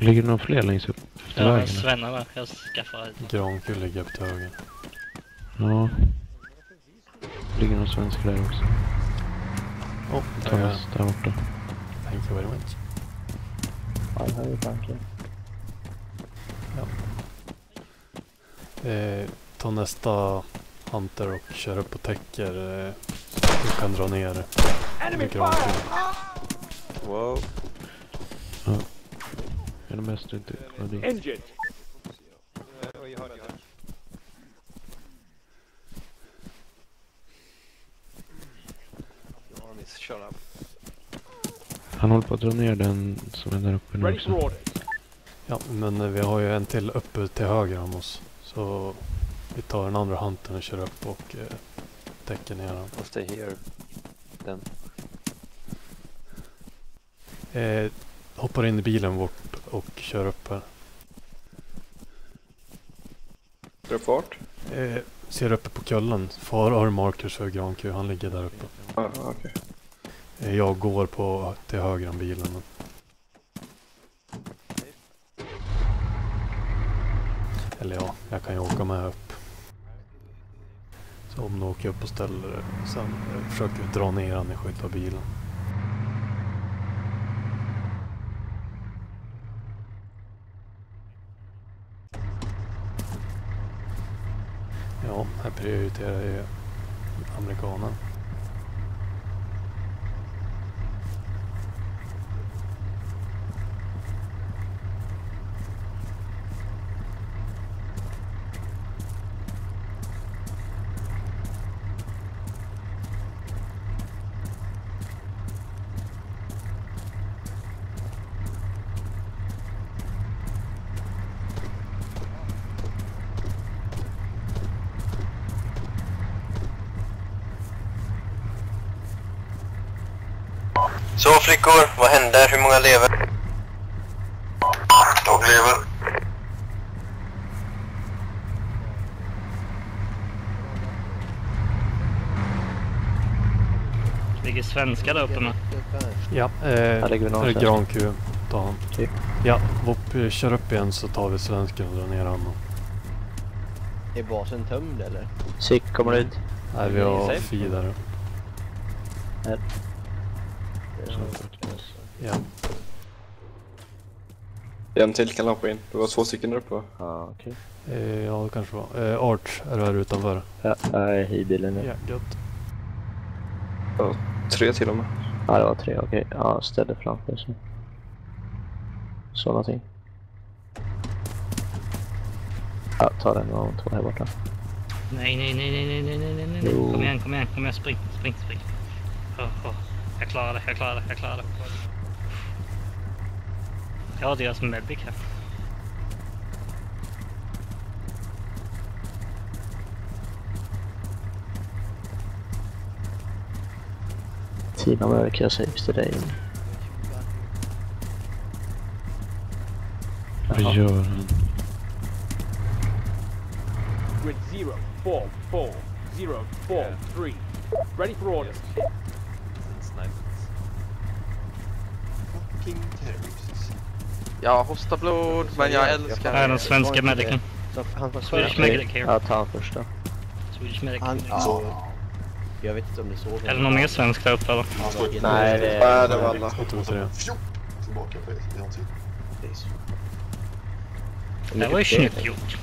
Ligger det någon fler längst upp? Ja, Svenna där. Jag skaffar ett. Grankull ligger upp till höger. Ja. Ligger någon svensk där också. Thomas, där borta. Thank you very much. Ja, här är tanken. Ja. Ta nästa Hunter och kör upp och täcker. Du kan dra ner. Grankull. Wow. Ja. Är det mest inte kvar dit? Engine. Han håller på att dra ner den som är där uppe nu också. Ja, men vi har ju en till uppe till höger om oss. Så vi tar den andra Huntern och kör upp och täcker ner den. I'll stay here. Den. Hoppar in i bilen bort och kör upp här. Drar fart? Ser uppe på kullen. Far har markers för Granku. Han ligger där uppe. Okej. Jag går på till höger om bilen. Eller ja, jag kan ju åka med upp. Så om du åker upp och ställer det. Sen försöker vi dra ner han i skydd av bilen. Ja, här prioriterar jag amerikanen. Så flickor, vad händer? Hur många lever? De lever. Ligger svenska där uppe med. Ja, lägger vi Granku. Ta han. Okej. Ja, Vop, kör upp igen så tar vi svensken och drar ner han. Är basen tömd eller? Sick, kommer det ut? Nej, vi har Fi där. Här. Ja. En till kan hoppa in. Det var 2 stycken där uppe. Ja, okej. Ja, det kanske var. Arch, är du här utanför? Ja, jag är i bilen nu. Ja, gött. Ja, 3 till och med. Ja, det var 3, okej. Ja, ställde framför sig. Så någonting. Ja, ta den och 2 här borta. Nej. Jo. Kom igen, spring. Jag klarar det. Jag har deras medic här. Tina verkar saves today. Vad gör han? Grid 04403. Ready for orders. Jag hostar blod, men jag älskar Här är den svenska medicen. Swedish medic here. Ja, ta han först då. Swedish medic. Jag vet inte om det så. Är det någon mer svensk där uppe eller? Nej, det är... det var alla. Tillbaka på Det var ju snyggt gjort.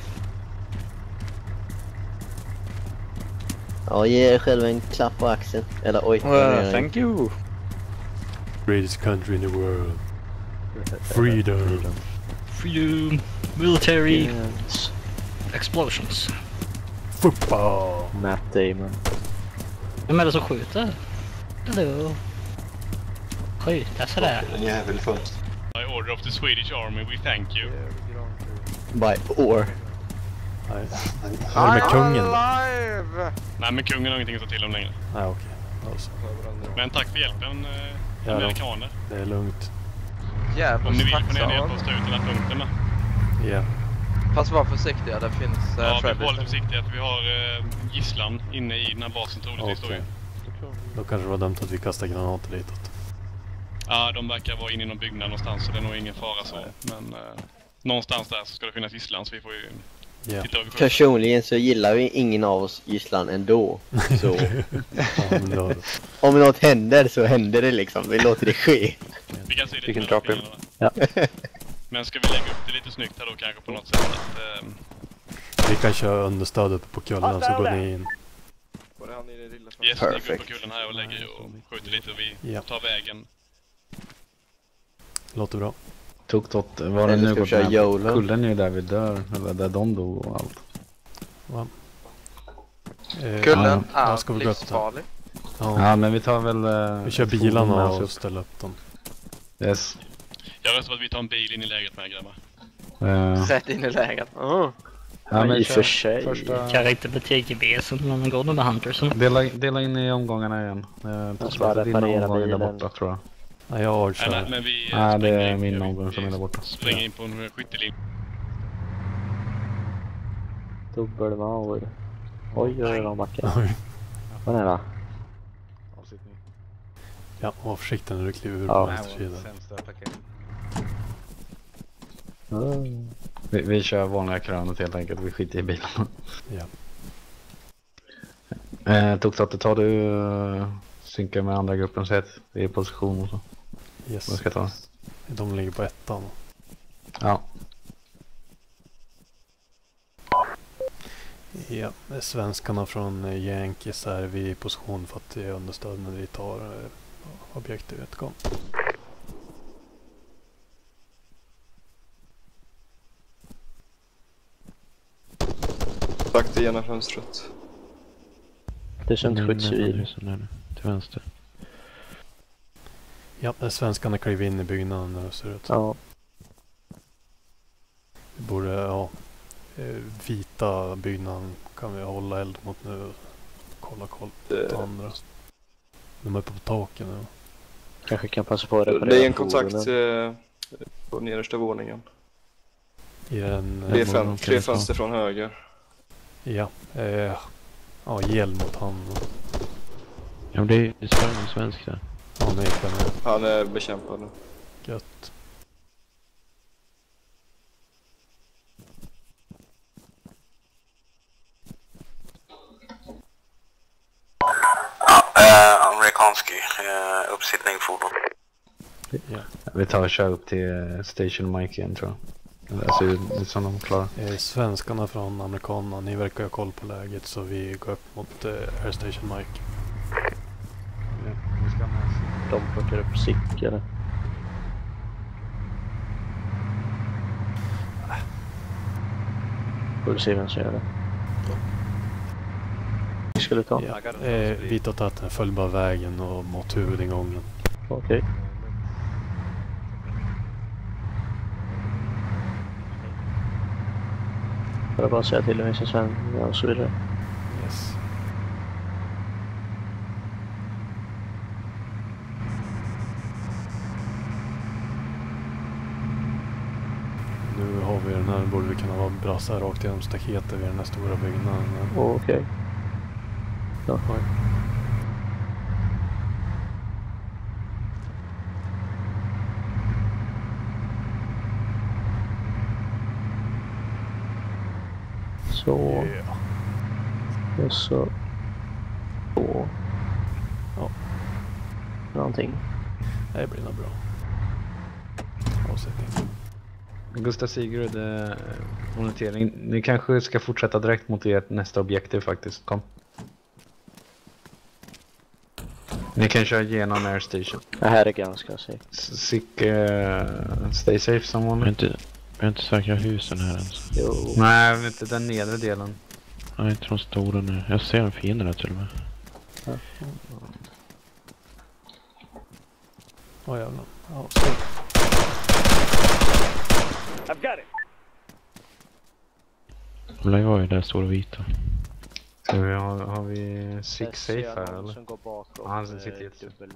Ja, ge er själv en klapp på axeln. Eller oj. Thank you. Greatest country in the world. Freedom. Freedom. Military. Yes. Explosions. Football. Matt Damon. Vem är det som skjuter? Hallå? Skjuta sådär. Den jävel först. By order of the Swedish Army, we thank you. By or. Nej. Är det med kungen? Nej, men kungen har ingenting att ta till om längre. Nej, okej. Alltså. Men tack för hjälpen, amerikaner. Det är lugnt. Jävlar, Om ni vill får ni gärna hjälpa oss ta ut den här punkten med. Ja. Fast var försiktiga, det finns... Ja, vi får vara lite försiktiga att vi har gisslan inne i den här basen troligtvis. Okej. Då kanske det var dömt att vi kastar granater ditåt. Ja, de verkar vara inne i någon byggnad någonstans så det är nog ingen fara så. Men någonstans där så ska det finnas gisslan så vi får ju titta över. Personligen så gillar vi ingen av oss gisslan ändå. Så om något händer så händer det liksom. Vi låter det ske. Vi kan se det Vilken drop in. Ja. Men ska vi lägga upp det lite snyggt här då kanske på något sätt att... Vi kan köra understöd uppe på kullen så går ni in. Yes, vi går upp på kullen här och lägger och skjuter lite och vi tar vägen. Låter bra. Tok-tot, var det nu gått med? Kullen är ju där vi dör, eller där de dog och allt. Va? Kullen ja, ska är vi gå upp livsfarlig. Ja, men vi tar väl... vi kör bilarna och ställer upp dem. Yes. Jag röstar att vi tar en bil in i läget med grabbar. Rätt in i läget. Ja, men i och för sig. Första... Kan inte med TGB så någon går med Huntersen. Dela in i omgångarna igen. Jag ska reparera omgång är där bilen. borta tror jag. Ja, jag kör. Nej, men vi det är in, min omgång som är där borta. Springer in på en skyttelinje. Dubbelmaur. Oj, vad backen. Vad är det? Ja, var försiktig när du kliver ur Ja. på vänstersidan. Vi kör vanliga krönet helt enkelt, vi skiter i bilen. Ja. Tok-tot, tar du synkar med andra gruppen så att vi är i position och så. Yes. Vad ska jag ta? De ligger på ettan. Ja. Ja, svenskarna från Yankees är vi i position för att det är understöd när vi tar objektivet. Kom. Rakt igenom fönstret. Det känns skyddscivil. Till vänster. Ja, svenskarna kliver in i byggnaden nu ser det ut. Ja. Vi borde, vita byggnaden kan vi hålla eld mot nu. Kolla på andra. De är uppe på taken nu. Kanske kan passa på att reparera. Det är en kontakt på nedersta våningen. I en, tre fönster från höger. Ja, hjälm mot han. Ja, det är en svensk där. Ja, nej, han är bekämpad nu. Gött. Amerikansk uppsittning fordon. Ja. Vi tar och kör upp till Station Mike igen tror jag. Det ser ut som de klarar. Svenskarna från amerikanerna, ni verkar ha koll på läget så vi går upp mot Air Station Mike. Ja, vi ska med. De plockar upp cykel. Får se vem som gör det. Vi skulle ta. Ja. Vi tar tagit den följbara vägen och mot huvudingången. Okej. Får jag bara säga till dig som Sven och så vidare. Yes. Nu har vi den här, borde vi kunna vara brassa rakt igenom staketet vid den här stora byggnaden. Okej. Ja. Oj. Så. Yeah. Och så. Så. Ja. Någonting. Det blir nog bra. Avsättning. Gustav Sigurd, monitering. Ni kanske ska fortsätta direkt mot ert nästa objektiv faktiskt. Kom. Ni kan köra igenom Air Station. Det här är ganska safe. Stay safe som vanligt. Vi har inte säkra husen här ens. Jo. Nej, inte den nedre delen. Nej, inte de stora nu. Jag ser en fiende där till och med. Ja. Åh jävlar. Ja, safe. I've got it. Lägg av i där stora vita. Så har vi Six safe här eller? Som går bakom. Han sitter helt dubbel.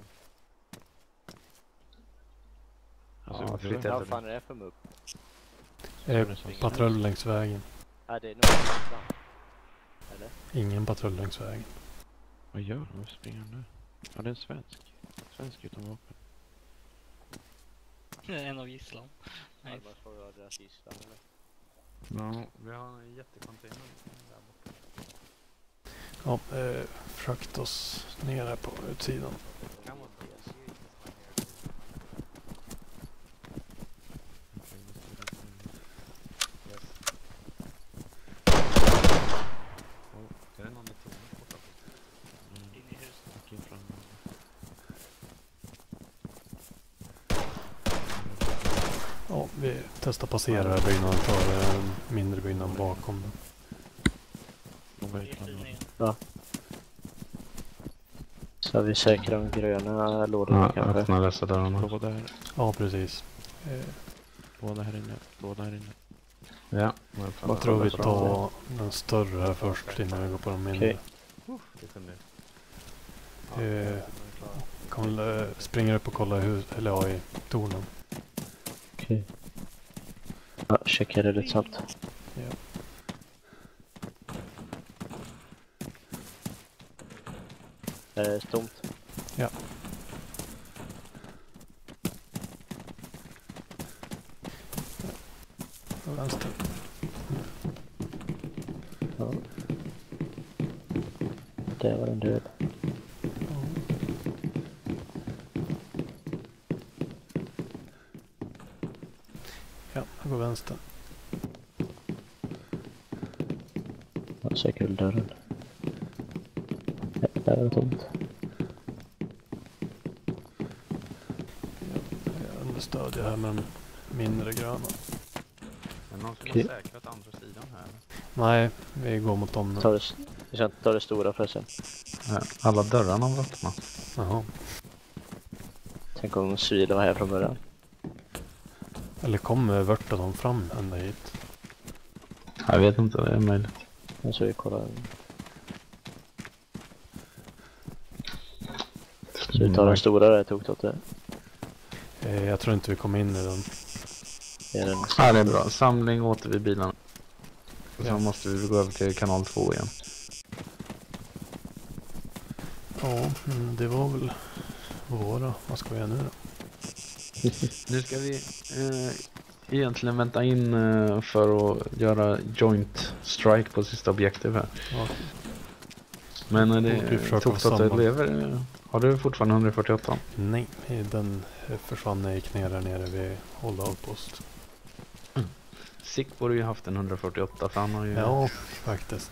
Ja, fritt Vad fan är det för mupp? Patrull längs vägen. Ja, det är nog fram. Eller? Ingen patrull längs vägen. Vad gör de? Springer de där? Ja, det är en svensk. Svensk utan vapen. En av gisslan. Ja, vad får jag deras gisslan eller? Ja, vi har en jättecontainer där borta. Ja, frakt oss ner här på utsidan. Kan vara det. Är det någon i tornet borta? In i huset. Ja, vi testar passera här byggnaden för mindre byggnaden bakom den. Ja. Så vi säkrar de gröna lådorna Ja, kanske. öppna dessa dörrarna. Båda här. Ja, precis. Båda här inne. Båda här inne. Ja. Jag tror vi tar den större här först innan vi går på de mindre. Kan väl springa upp och kolla i tornen. Okej. Ja, checka det lite snabbt. Ja. Stomt. Ja. Vänster. Ja. Där var den död. Ja, jag går vänster. Ja, säkrar dörren. Ja, där är det tomt. Jag understödjer här med de mindre gröna. Men någon som har säkrat andra sidan här? Nej, vi går mot dem nu. Vi ska inte ta det stora förresten. Ja, alla dörrarna har öppnat. Jaha. Tänk om Syla var här från början. Eller kommer Vörtaton fram ända hit? Jag vet inte, det är möjligt. Jag ska vi kolla. Så vi tar den stora där, tog åt det. Jag tror inte vi kommer in i den. Ja, det är bra. Samling åter vid bilarna. Och så måste vi gå över till kanal 2 igen. Ja, det var väl våra. Vad ska vi göra nu då? Nu ska vi egentligen vänta in för att göra joint strike på sista objektiv här. Ja. Men det tog att det lever. Har du fortfarande 148? Nej, den försvann när jag gick ner där nere vid hålla outpost. Sick borde ju haft en 148 för han har ju... Ja, faktiskt.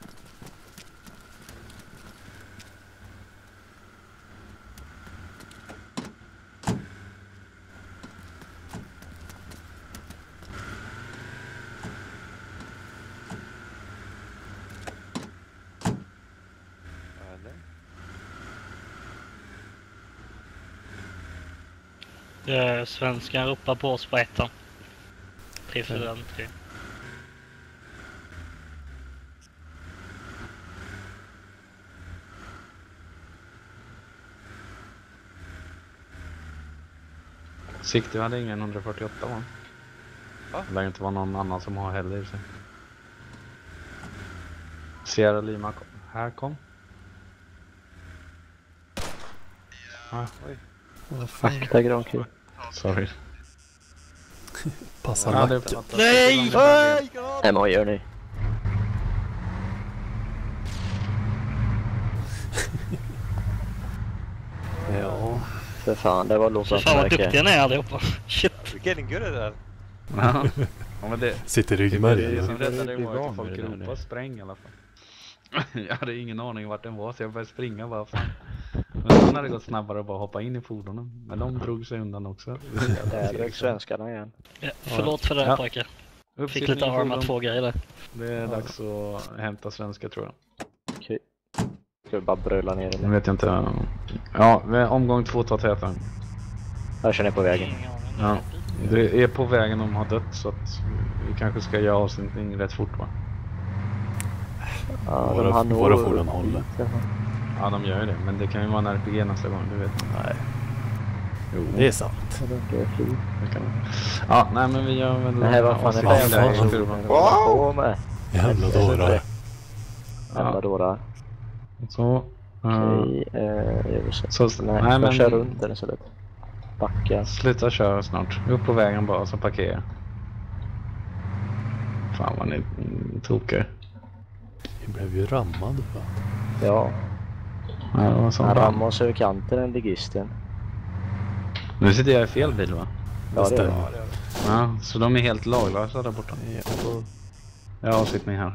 Svenskan ropar på oss på ettan. 3-4-3. Sick, du hade ingen 148 va? Det lär inte vara någon annan som har heller i sig. Sierra Lima, här kom. Ah, oj. Akta Granqvist. Sorry. Passa ja, nacken. Nej! Nej, men vad gör ni? Ja. För fan, det var låta. Fan vad duktiga ni är allihopa. Shit. We're getting good at that. Ja, men det sitter i ryggmärgen. Det som räddade mig var att folk ropade spräng i alla fall. Jag hade ingen aning vart den var så jag började springa bara fan. Men sen hade det gått snabbare att bara hoppa in i fordonen. Men de drog sig undan också. Där är svenskarna igen. Ja, förlåt för det här pojkar. Fick lite arma 2 grejer där. Det är dags att hämta svenska tror jag. Okej. Ska vi bara bröla ner Jag vet inte. Ja, omgång 2 tar täten. Jag känner på vägen. Ja, det är på vägen de har dött så att vi kanske ska göra avsnittning rätt fort va? Ja, våra fordon håller. Ja, de gör ju det. Men det kan ju vara en RPG nästa gång, du vet. Nej. Jo. Det är sant. Ja, nej men vi gör väl... Nej, vad fan är det? Jävla dårar. Jävla dårar. Så... Okej, så nej, men... jag kör runt den istället. Backa. Sluta köra snart. Upp på vägen bara så parkera. Fan vad ni tokar. Vi blev ju rammade va? Ja. Ja, det var så. Han rammade oss över kanten, den ligisten. Nu sitter jag i fel bil va? Ja, det är det. Ja, så de är helt laglösa där borta. Jag har sitt mig här.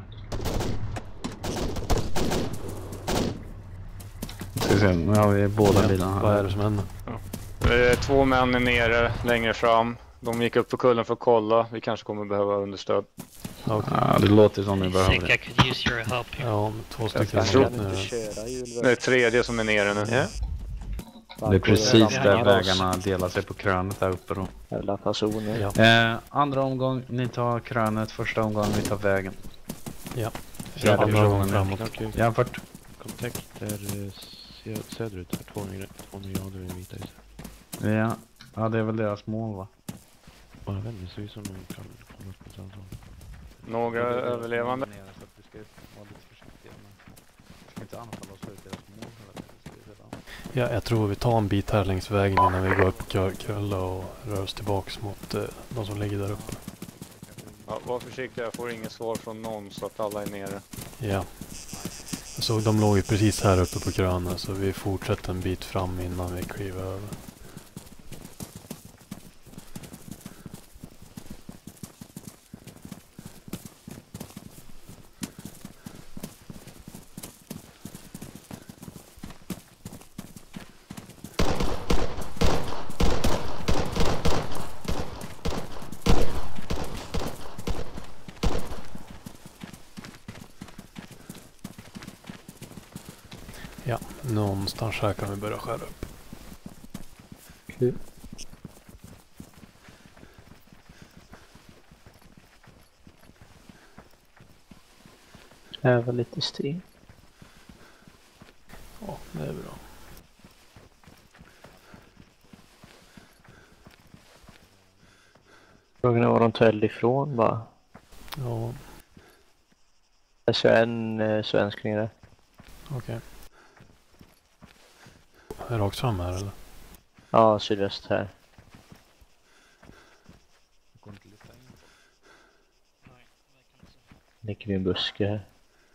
Ska vi se, nu har vi båda bilarna här. Vad är det som händer? Ja. 2 män är nere längre fram. De gick upp på kullen för att kolla. Vi kanske kommer behöva understöd. Okay. Ja, det låter som ni behöver det. I could use your help here. Ja, 2 stycken. Det är 3:e som är nere nu. Ja. Det är precis där vägarna delar sig på krönet där uppe då. Jävla personer. Ja. Andra omgång, ni tar krönet. Första omgång, ni tar vägen. Ja. Fjärde omgången framåt. Jämfört. Kontakt är söderut här. 2 miljarder i vita isar. Ja, det är väl deras mål va? Ja, jag vet inte, så vi som de kan komma på ett antal. Några överlevande. Så att vi ska vara lite försiktiga. Vi ska inte anfalla oss ut deras mål. Ja, jag tror vi tar en bit här längs vägen innan vi går upp på Kulla och rör oss tillbaks mot de som ligger där uppe. Ja, var försiktiga, jag får inget svar från någon så att alla är nere. Ja. Så de låg ju precis här uppe på krönen så vi fortsätter en bit fram innan vi kliver över. Ja, någonstans här kan vi börja skära upp. Okej. Här var lite sten. Ja, det är bra. Frågan är var de tar eld ifrån bara. Ja. Jag ser en svensk kring det. Okej. Är rakt fram här eller? Ja, sydväst här. Ligger vi en buske här.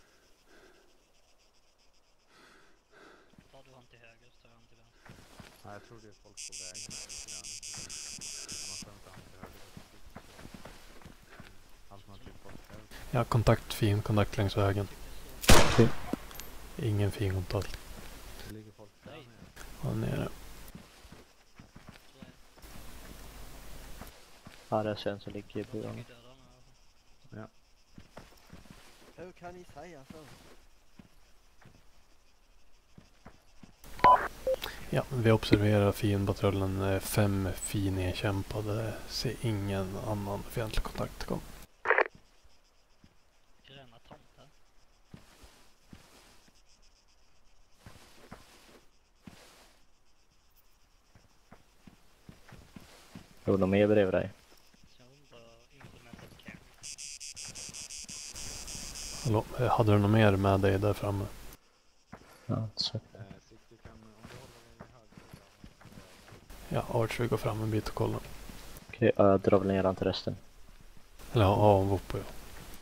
Ja, jag tror det är folk på vägen här. Ja, kontakt fin, kontakt längs vägen. Okay. Ingen fin kontakt. Det ligger folk där nere. Ja, nere. Ja, det är sen som ligger på gången. Ja. Hur kan ni säga så? Ja, vi observerar fiendpatrullen 5 fin nedkämpade. Ser ingen annan fientlig kontakt kom. Gröna tomtar. Jo, de är bredvid dig. Hallå, hade du något mer med dig där framme? Ja, så. Ja, Archer går fram en bit och kollar. Okej, jag drar väl ner den till resten. Eller ja, Vopo ja.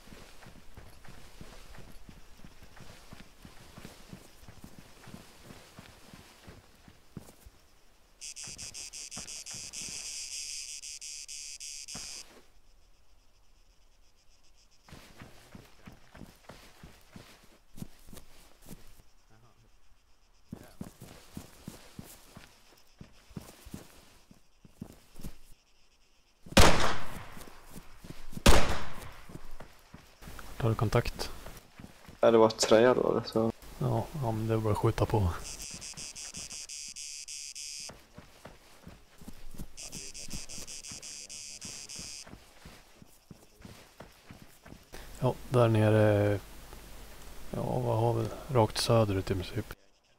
Har du kontakt? Ja, det var ett träd då. Så. Ja, men det är bara att skjuta på. Ja, där nere. Ja, vad har vi? Rakt söderut i princip.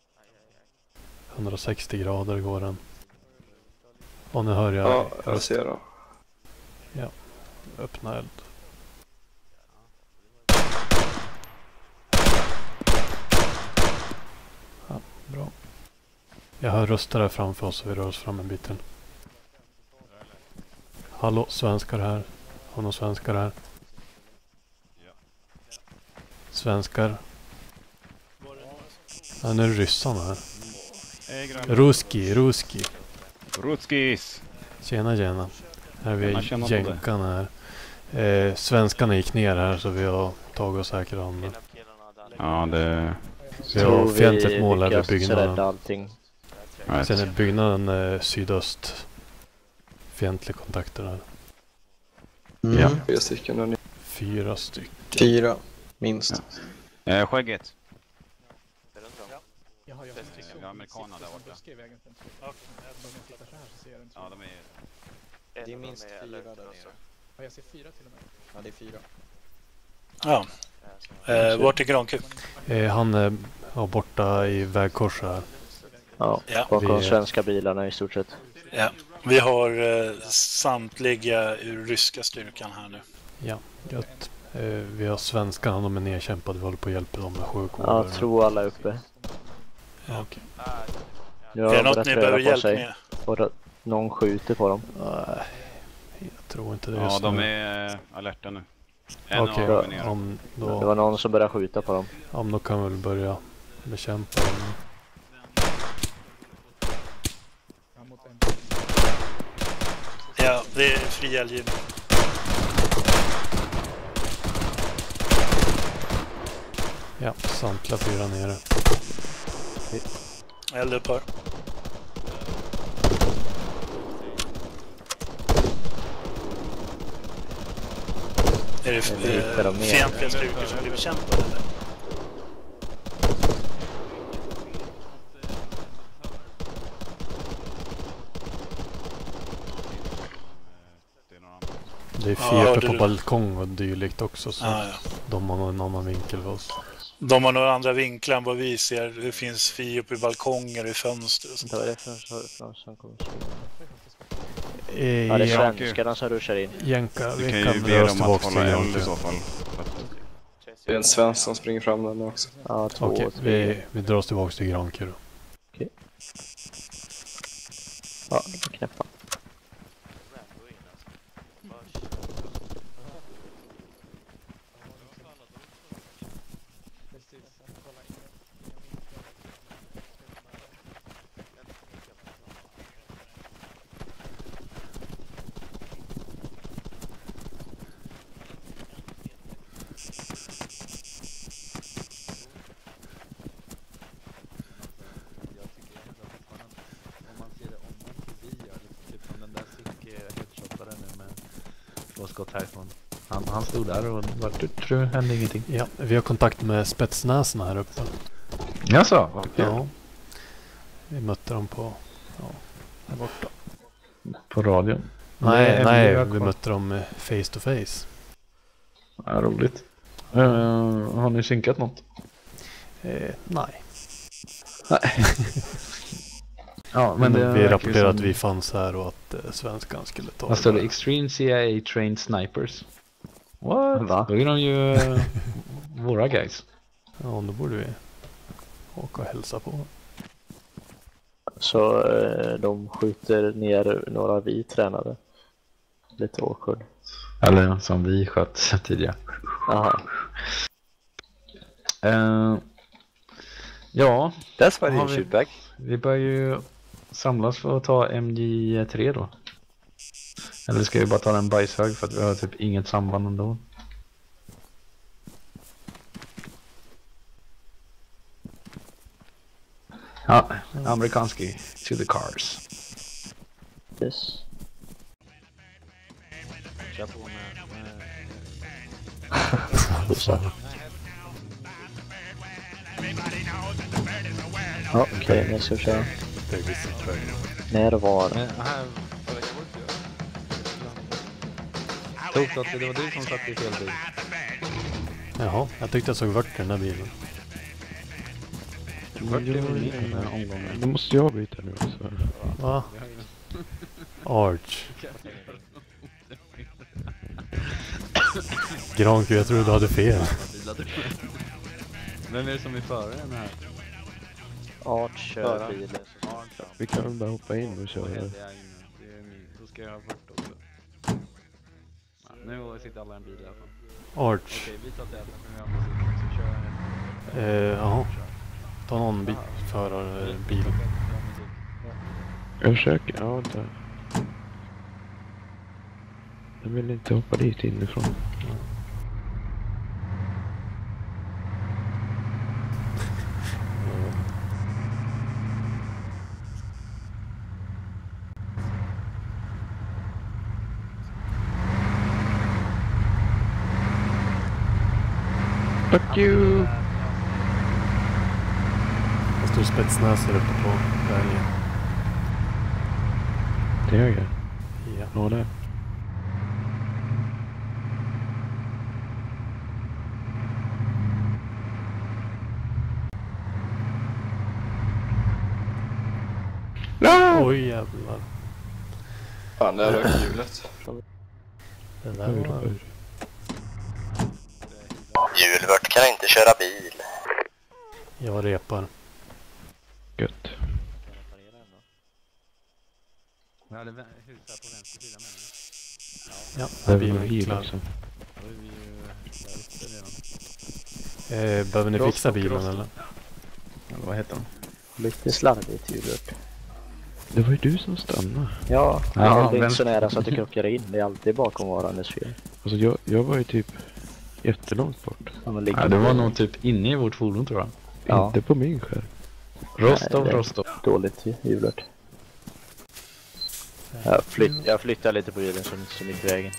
160 grader går den. Och nu hör jag... Ja, jag ser då. Ja, öppna eld. Ja, bra. Jag hör röster där framför oss och vi rör oss fram en bit till. Hallå, svenskar här. Har några svenskar här? Svenskar. Ja, nu är det ryssarna här. Ruski. Rutskis. Tjena. Här är vi jänkarna här. Svenskarna gick ner här så vi har tagit oss säkra hand. Ja, det... Vi har fientligt mål över byggnaden. Allting. Sen är byggnaden sydöst. Fientliga kontakter här. Ja. 4 stycken. 4 stycken. 4, minst. Ja. Skägget. Jag har amerikanerna där borta. Ja, de är... Det är minst 4 där nere. Ja, jag ser 4 till och med. Ja, det är 4. Ja. Vart är Granku? Han är borta i vägkors här. Ja, bakom svenska bilarna i stort sett. Ja, vi har samtliga ur ryska styrkan här nu. Ja, gött. Vi har svenskarna, de är nedkämpade. Vi håller på att hjälpa dem med sjukvård. Ja, jag tror alla är uppe. Ja, okej. Är det något ni behöver hjälp med? Och någon skjuter på dem. Nej, jag tror inte det. Ja, de är alerta nu. Okej, det var någon som började skjuta på dem. Ja, då kan vi väl börja bekämpa dem. Ja, det är fri eldgivning. Ja, samtliga 4 nere. Eld upp här. Är det fientliga styrkor som blir bekämpade eller? Det är fiender på balkong och dylikt också, så ja. De har en annan vinkel för oss. De har några andra vinklar än vad vi ser. Det finns fi uppe i balkonger, i fönster och sånt. Vad är det som kommer? Ja, det är svenskarna som ruschar in. Jänka, vi kan ju be dem att hålla eld i så fall. Det är en svensk som springer fram där nu också. Ja, 2 Okej, och 3. vi drar oss tillbaka till Granku då. Okej. Ja, knäppa. Skott härifrån. Han stod där och tror hände ingenting. Ja, vi har kontakt med spetsnäsarna här uppe. Jaså? Okay. Ja. Vi mötte dem på här borta. På radion? Nej, vi mötte dem face to face. Ja, roligt. Har ni synkat något? Nej. Ja, men vi rapporterade att vi fanns här och att svenskan skulle ta. Vad står det? Extreme CIA trained snipers. What? Va? Då är de ju våra guys. Ja, då borde vi åka och hälsa på. Så de skjuter ner några vi tränade. Lite awkward. Eller som vi sköt tidigare. Aha. Ja. That's why you shoot back. Vi bör ju samlas för att ta MJ3 då. Eller ska vi bara ta en bajshög för att vi har typ inget samband ändå. Ja, amerikanski to the cars. Yes. Ja, okej, nu ska vi köra. När var det? Tokt att det var du som satt i fel bil. Jaha, jag tyckte jag såg vart den där bilen. Då måste jag byta nu också. Va? Arch. Granku, jag tror du hade fel. Vem är det som är före den här? Arch kör bilen. Vi kan väl bara hoppa in och köra. Det är min. Då ska jag ha bort också. Nu sitter alla i en bil i alla fall. Arch. Okej, vi tar täten för vi har musik så kör. Jaha. Ta någon bil. Jag försöker, ja vänta. Jag vill inte hoppa dit inifrån. Fuck you! Jag står spetsnäsare uppe på vägen. Det gör jag. Ja. Nå där. Oj jävlar. Fan, det här var hjulet. Det där var... Julvört kan inte köra bil. Jag repar. Gött. Vi hade hus här på vänster sida med mig. Ja, det bilen var bil klar. också. Då är vi ju där uppe redan. Behöver ni Rost fixa och bilen rost. eller? Eller vad heter den? Lite slarvigt Julvört. Det var ju du som stannade. Ja, Ja, det är vem- inte så nära så att du krockar in. Det är alltid bakom varandes fel. Alltså jag var ju typ jättelångt bort. Ja, men Ja, det var nog typ inne i vårt fordon tror jag. Ja. Inte på min skärm. Rostov, det är Rostov. Dåligt Julvört. Jag flyttar lite på bilen så mitt i vägen.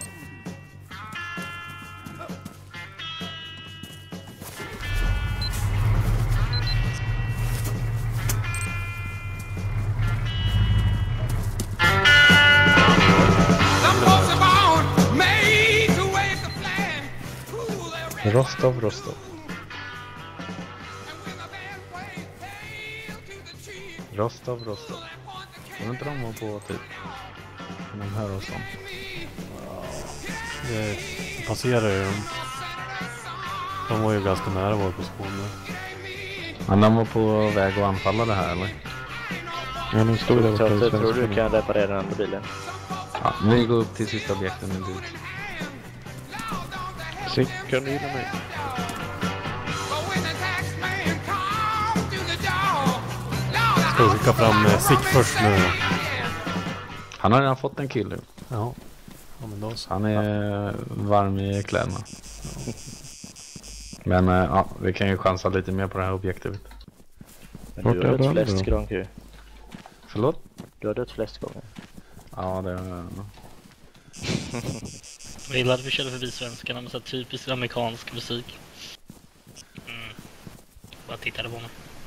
Rostov, Rostov. Rostov, Rostov. Var inte de var på typ? De här och sånt. Det passerar ju dem. De var ju ganska nära vår position nu. Men de var på väg att anfalla det här eller? Ja, de stod där borta. Jag tror du kan reparera den andra bilen. Ja, vi går upp till sista objekten nu dit. Kan du gilla mig? Ska vi skicka fram Sick först nu då? Han har redan fått en kill nu. Ja. Ja men då så. Han är varm i kläderna. Men ja, vi kan ju chansa lite mer på det här objektivet. Men du har dött flest gånger. Förlåt? Du har dött flest gånger. Ja, det är... Jag gillade att vi körde förbi svenskarna med så här typisk amerikansk musik. Bara tittade på mig.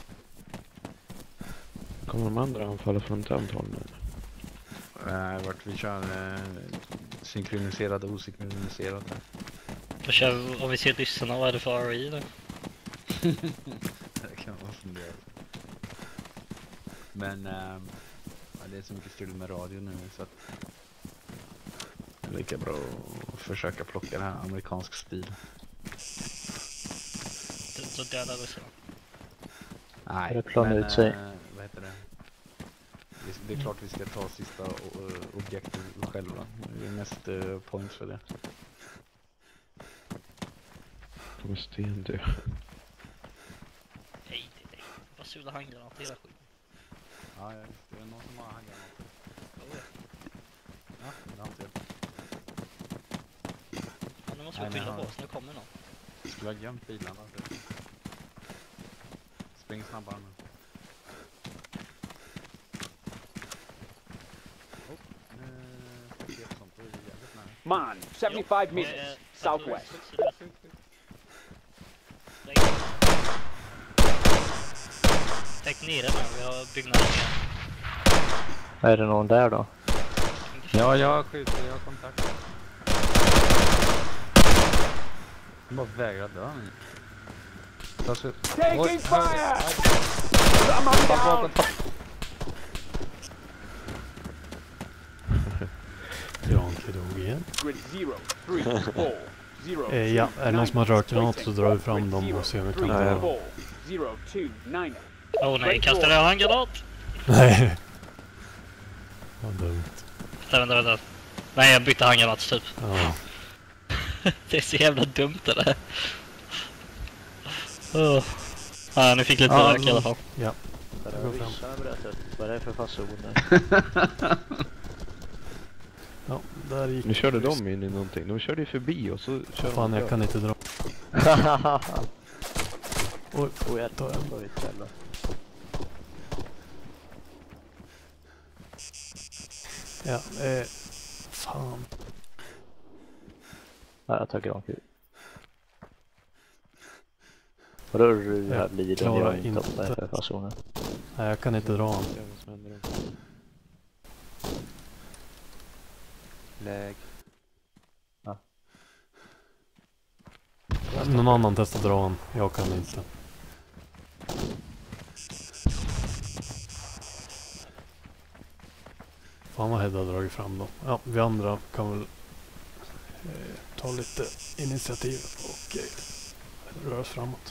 Kommer de andra anfalla från ett antal nu? Vart vi kör synkroniserad och osynkroniserad där. Då kör vi, om vi ser ryssarna, vad är det för RI där? Det kan vara fundera. Men det är så mycket stul med radio nu så att det är lika bra att försöka plocka det här amerikansk stil. Så döda ryssarna. Nej, det planar ut sig. Vad heter det? Det är klart vi ska ta sista objektet själva. Det är mest points för det. Kommer sten dö. Nej. Bara sula handgranat i hela skiten. Ja, det är någon som har handgranat. Ja, det har inte jag. Ja, nu måste vi skylla på oss, nu kommer någon. Skulle ha gömt bilarna. Spring snabbare nu. Man, 75 meters southwest. Täck ner den här, vi har byggnaden igen. Är det någon där då? Ja, jag skjuter, jag har kontakt. Jag bara vägrar dö. Taking fire! Someone down! Janke dog igen. Grid 0, 3, 4, 0. Ja, är det någon som har rört granat så drar vi fram dem och ser om vi kan ta dem. 0, 2, 9. Åh nej, kastade jag en granat? Nej. Vad dumt. Vänta. Nej, jag bytte handgranat typ. Ja. Det är så jävla dumt det där. Ja, ni fick lite rök i alla fall. Ja. Vad är det för fasoner? Ja, där gick... Nu körde de in i någonting. De körde ju förbi och så körde Fan, de jag kan inte dra. Oj, jag tar en börjt själv. Ja, fan. Ja, jag tar grankur. Vadå du här blir den jag inte upp för fasoner? Nej, jag kan inte dra honom. Läg. Ja. Någon annan testar dra honom. Jag kan inte. Fan vad Hedda har dragit fram då. Ja, vi andra kan väl ta lite initiativ och röra oss framåt.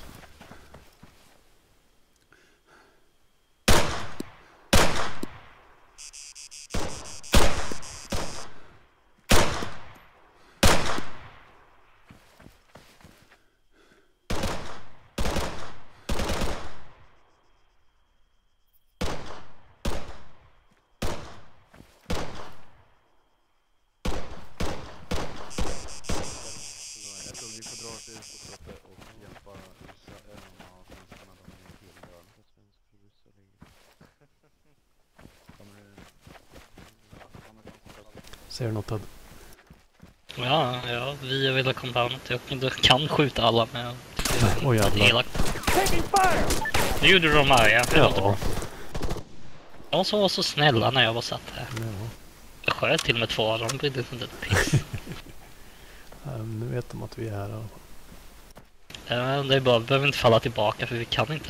Ser du något Ted? Ja, vi är väl compoundet. Jag kan skjuta alla men Oj jävlar. Nu gjorde de arga. Ja. De som var så snälla när jag var satt här. Ja. Jag sköt till och med 2 av dem, brydde sig inte ett piss. Nu vet de att vi är här i alla fall. Det är bara, vi behöver inte falla tillbaka för vi kan inte.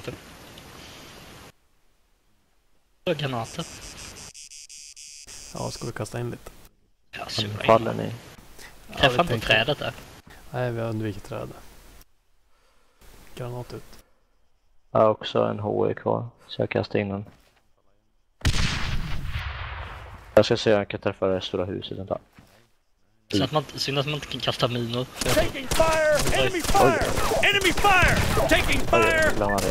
Granater. Ja, ska vi kasta in lite? Ja, faller ni? Träffar inte trädet där. Nej, vi har undvikit trädet. Granat ut. Jag har också en HE kvar, så jag kastar in den. Jag ska se om jag kan träffa det stora huset en dag. Så att synd att man inte kan kasta minor. Taking fire! Enemy fire! Enemy fire! Taking fire!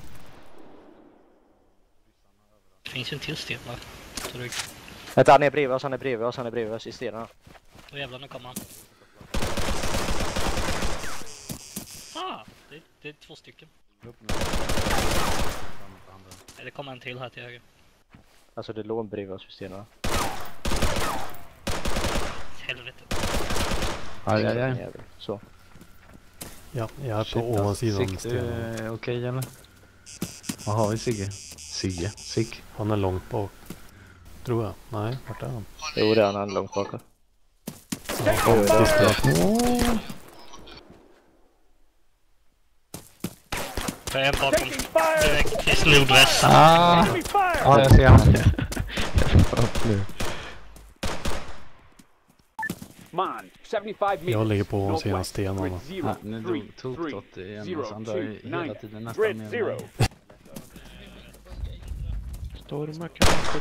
Det finns ju en till sten där. Vänta, han är bredvid oss, i stenarna. Åh jävlar, nu kommer han. Det är 2 stycken. Det kommer en till här till höger. Alltså det låg bredvid oss vid stenarna. Helvete. Aj. Så. Ja, jag är på ovansidan stenen. Okej eller? Vad har vi Sigge? Sigge. Han är långt bak. Tror jag. Nej, vart är han? Jo, det är han långt bak. Det är en bakom direkt i nordväst. Ja, jag ser han. Jag ligger på ovansidan stenarna. Nu drog Toktot igen, så han dör ju hela tiden nästan med. Stormar kanske.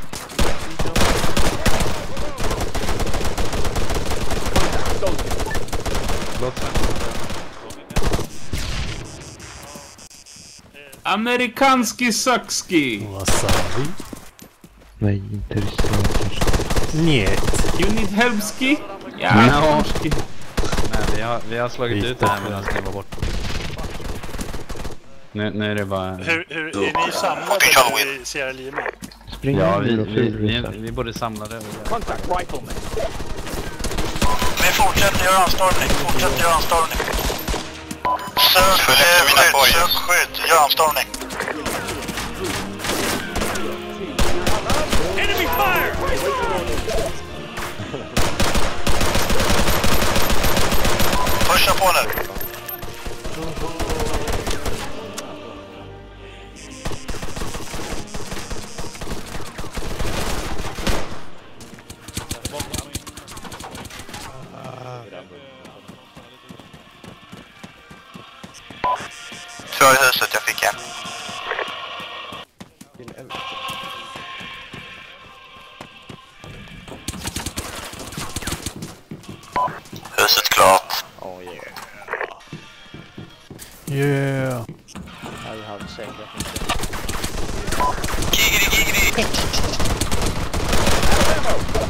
Amerikanski sakski. Wasabi. Nej, inte Ryssland. Njet. You need helpski? Ja, Nej, vi har slagit ut det här medan ni var bort. Nu är det bara... Hur är ni samlade i Sierra Leone? Ja, vi både samlade och... Vi fortsätter göra anstormning. Sök skydd, gör anstormning. Enemy fire! Pusha på nu. Kör i huset, jag fick en. Huset klart. Yeah! I have saying that. Giggity, giggity!